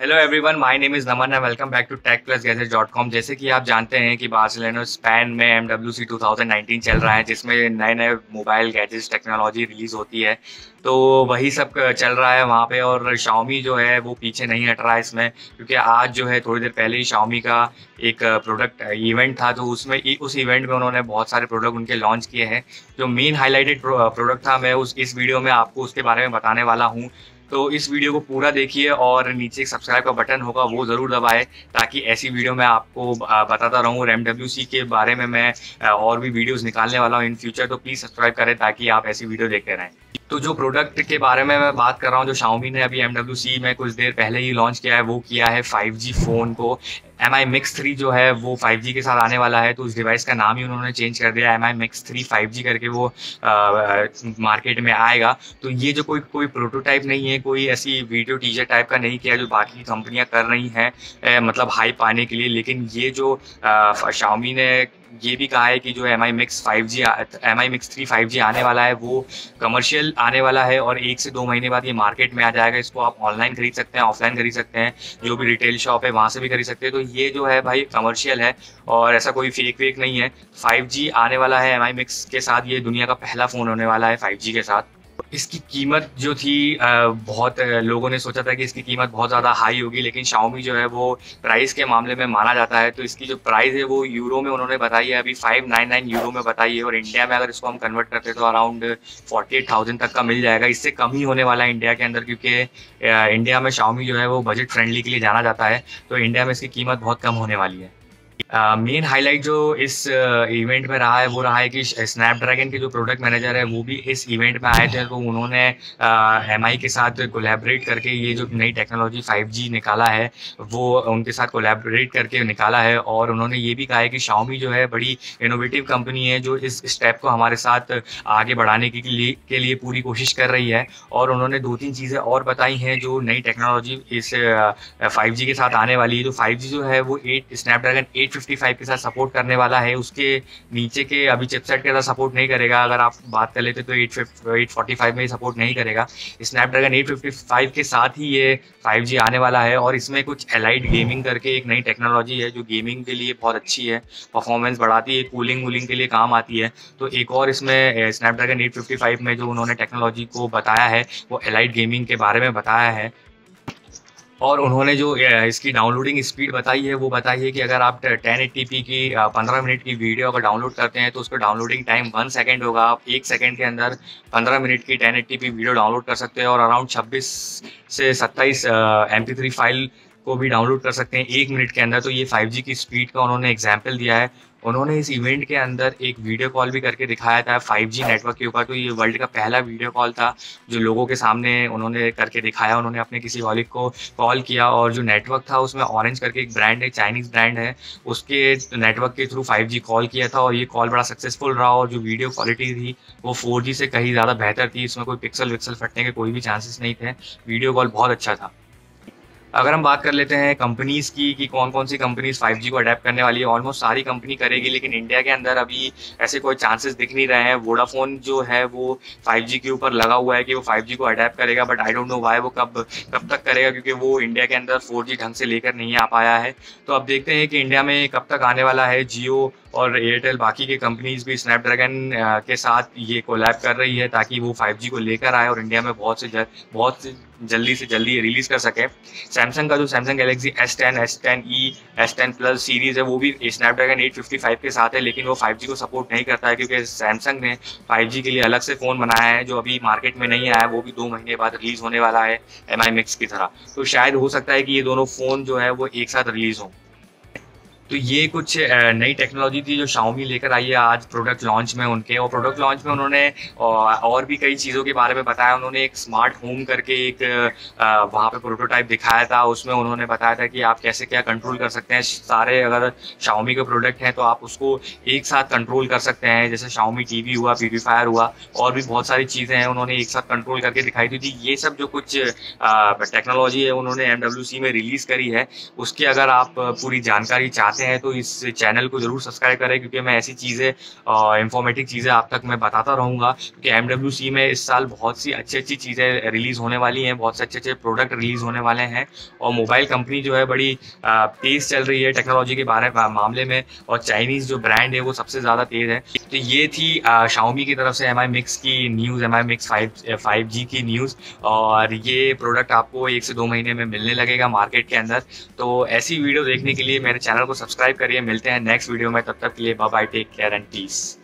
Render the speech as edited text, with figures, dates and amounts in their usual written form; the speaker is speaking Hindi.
Hello everyone, my name is Naman and welcome back to tech+gadgets.com। जैसे कि आप जानते हैं कि बार्सिलोना स्पेन में MWC 2019 चल रहा है, जिसमें नए-नए मोबाइल गैजेट्स टेक्नोलॉजी रिलीज़ होती है। तो वही सब चल रहा है वहाँ पे और Xiaomi जो है वो पीछे नहीं हट रहा है इसमें, क्योंकि आज जो है थोड़ी देर पहले ही Xiaomi का एक प्रोडक्ट इवेंट था। तो उसमें उस इवेंट में उन्होंने बहुत सारे प्रोडक्ट उनके लॉन्च किए हैं। जो मेन हाइलाइटेड प्रोडक्ट था, मैं इस वीडियो में आपको उसके बारे में बताने वाला हूँ। तो इस वीडियो को पूरा देखिए और नीचे एक सब्सक्राइब का बटन होगा वो ज़रूर दबाएं, ताकि ऐसी वीडियो मैं आपको बताता रहूँ। और MWC के बारे में मैं और भी वीडियोस निकालने वाला हूँ इन फ्यूचर, तो प्लीज़ सब्सक्राइब करें ताकि आप ऐसी वीडियो देखते रहें। तो जो प्रोडक्ट के बारे में मैं बात कर रहा हूँ, जो Xiaomi ने अभी MWC में कुछ देर पहले ही लॉन्च किया है, वो किया है 5G फ़ोन को। Mi Mix 3 जो है वो 5G के साथ आने वाला है, तो उस डिवाइस का नाम ही उन्होंने चेंज कर दिया। Mi Mix 3 5G करके वो मार्केट में आएगा। तो ये जो कोई प्रोटोटाइप नहीं है, कोई ऐसी वीडियो टीजर टाइप का नहीं किया जो बाकी कंपनियां कर रही हैं मतलब हाइप पाने के लिए। लेकिन ये जो Xiaomi ने ये भी कहा है कि जो Mi Mix 3 5G आने वाला है वो कमर्शियल आने वाला है और 1 से 2 महीने बाद ये मार्केट में आ जाएगा। इसको आप ऑनलाइन खरीद सकते हैं, ऑफलाइन खरीद सकते हैं, जो भी रिटेल शॉप है वहाँ से भी खरीद सकते हैं। तो ये जो है भाई कमर्शियल है और ऐसा कोई फेक वेक नहीं है। 5G आने वाला है Mi Mix के साथ, ये दुनिया का पहला फ़ोन होने वाला है 5G के साथ। इसकी कीमत जो थी बहुत लोगों ने सोचा था कि इसकी कीमत बहुत ज़्यादा हाई होगी, लेकिन Xiaomi जो है वो प्राइस के मामले में माना जाता है। तो इसकी जो प्राइस है वो यूरो में उन्होंने बताई है, अभी 599 यूरो में बताई है। और इंडिया में अगर इसको हम कन्वर्ट करते हैं तो अराउंड 48,000 तक का मिल जाएगा। इससे कम ही होने वाला है इंडिया के अंदर, क्योंकि इंडिया में Xiaomi जो है वो बजट फ्रेंडली के लिए जाना जाता है। तो इंडिया में इसकी कीमत बहुत कम होने वाली है। मेन हाईलाइट जो इस इवेंट में रहा है वो रहा है कि स्नैपड्रैगन के जो प्रोडक्ट मैनेजर है वो भी इस इवेंट में आए थे। तो उन्होंने MI के साथ कोलैबोरेट करके ये जो नई टेक्नोलॉजी 5G निकाला है वो उनके साथ कोलैबोरेट करके निकाला है। और उन्होंने ये भी कहा है कि Xiaomi जो है बड़ी इनोवेटिव कंपनी है, जो इस स्टेप को हमारे साथ आगे बढ़ाने के लिए पूरी कोशिश कर रही है। और उन्होंने 2-3 चीज़ें और बताई हैं जो नई टेक्नोलॉजी इस 5G के साथ आने वाली है। जो 5G जो है वो स्नैपड्रैगन 855 के साथ सपोर्ट करने वाला है। उसके नीचे के अभी चिपसेट के साथ सपोर्ट नहीं करेगा। अगर आप बात कर लेते तो 845 में ही सपोर्ट नहीं करेगा। स्नैपड्रैगन 855 के साथ ही ये 5G आने वाला है। और इसमें कुछ एलाइड गेमिंग करके एक नई टेक्नोलॉजी है जो गेमिंग के लिए बहुत अच्छी है, परफॉर्मेंस बढ़ाती है, कूलिंग वूलिंग के लिए काम आती है। तो एक और इसमें स्नैपड्रैगन 855 में जो उन्होंने टेक्नोलॉजी को बताया है वो एलाइड गेमिंग के बारे में बताया है। और उन्होंने जो इसकी डाउनलोडिंग स्पीड बताई है वो बताई है कि अगर आप 1080p की 15 मिनट की वीडियो अगर डाउनलोड करते हैं तो उसका डाउनलोडिंग टाइम 1 सेकेंड होगा। आप 1 सेकेंड के अंदर 15 मिनट की 1080p वीडियो डाउनलोड कर सकते हैं और अराउंड 26 से 27 MP3 फाइल को भी डाउनलोड कर सकते हैं 1 मिनट के अंदर। तो ये 5G की स्पीड का उन्होंने एग्जाम्पल दिया है। उन्होंने इस इवेंट के अंदर एक वीडियो कॉल भी करके दिखाया था 5G नेटवर्क के ऊपर। तो ये वर्ल्ड का पहला वीडियो कॉल था जो लोगों के सामने उन्होंने करके दिखाया। उन्होंने अपने किसी कॉलीग को कॉल किया और जो नेटवर्क था उसमें ऑरेंज करके एक ब्रांड है, चाइनीज़ ब्रांड है, उसके नेटवर्क के थ्रू 5G कॉल किया था और ये कॉल बड़ा सक्सेसफुल रहा। और जो वीडियो क्वालिटी थी वो 4G से कहीं ज़्यादा बेहतर थी। इसमें कोई पिक्सल विक्सल फटने के कोई भी चांसेस नहीं थे। वीडियो कॉल बहुत अच्छा था। अगर हम बात कर लेते हैं कंपनीज़ की कि कौन कौन सी कंपनीज 5G को अडेप्ट करने वाली है, ऑलमोस्ट सारी कंपनी करेगी, लेकिन इंडिया के अंदर अभी ऐसे कोई चांसेस दिख नहीं रहे हैं। वोडाफोन जो है वो 5G के ऊपर लगा हुआ है कि वो 5G को अडेप्ट करेगा, but I don't know why वो कब तक करेगा, क्योंकि वो इंडिया के अंदर 4G ढंग से लेकर नहीं आ पाया है। तो अब देखते हैं कि इंडिया में कब तक आने वाला है। जियो और एयरटेल बाकी की कंपनीज भी स्नैपड्रैगन के साथ ये कोलैब कर रही है ताकि वो 5G को लेकर आए और इंडिया में बहुत जल्दी से जल्दी रिलीज़ कर सके। सैमसंग का जो Samsung Galaxy S10, S10e, S10 plus series है वो भी स्नैपड्रैगन 855 के साथ है, लेकिन वो 5G को सपोर्ट नहीं करता है, क्योंकि सैमसंग ने 5G के लिए अलग से फ़ोन बनाया है जो अभी मार्केट में नहीं आया है। वो भी 2 महीने बाद रिलीज़ होने वाला है Mi Mix की तरह। तो शायद हो सकता है कि ये दोनों फ़ोन जो है वो एक साथ रिलीज़ हों। तो ये कुछ नई टेक्नोलॉजी थी जो Xiaomi लेकर आई है आज प्रोडक्ट लॉन्च में उनके। और प्रोडक्ट लॉन्च में उन्होंने और भी कई चीज़ों के बारे में बताया। उन्होंने एक स्मार्ट होम करके एक वहाँ पे प्रोटोटाइप दिखाया था। उसमें उन्होंने बताया था कि आप कैसे क्या कंट्रोल कर सकते हैं सारे, अगर Xiaomi के प्रोडक्ट हैं तो आप उसको एक साथ कंट्रोल कर सकते हैं। जैसे Xiaomi TV हुआ, प्यूरीफायर हुआ, और भी बहुत सारी चीज़ें हैं उन्होंने एक साथ कंट्रोल करके दिखाई थी। ये सब जो कुछ टेक्नोलॉजी है उन्होंने MWC में रिलीज़ करी है, उसकी अगर आप पूरी जानकारी चाहते आते हैं तो इस चैनल को ज़रूर सब्सक्राइब करें, क्योंकि मैं ऐसी चीज़ें इंफॉर्मेटिव चीज़ें आप तक मैं बताता रहूँगा। क्योंकि MWC में इस साल बहुत सी अच्छी चीज़ें रिलीज़ होने वाली हैं, बहुत से अच्छे प्रोडक्ट रिलीज़ होने वाले हैं और मोबाइल कंपनी जो है बड़ी तेज़ चल रही है टेक्नोलॉजी के मामले में, और चाइनीज़ जो ब्रांड है वो सबसे ज़्यादा तेज़ है। तो ये थी Xiaomi की तरफ से Mi Mix की न्यूज़, Mi Mix 5G की न्यूज़, और ये प्रोडक्ट आपको 1 से 2 महीने में मिलने लगेगा मार्केट के अंदर। तो ऐसी वीडियो देखने के लिए मेरे चैनल को सब्सक्राइब करिए। मिलते हैं नेक्स्ट वीडियो में, तब तक के लिए bye bye, take care and piece.